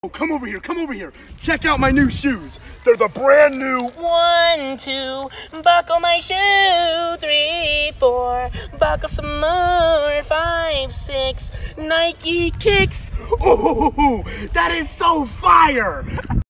Come over here. Check out my new shoes. They're the brand new 1, 2, buckle my shoe. 3, 4, buckle some more. 5, 6, Nike kicks. Oh, that is so fire.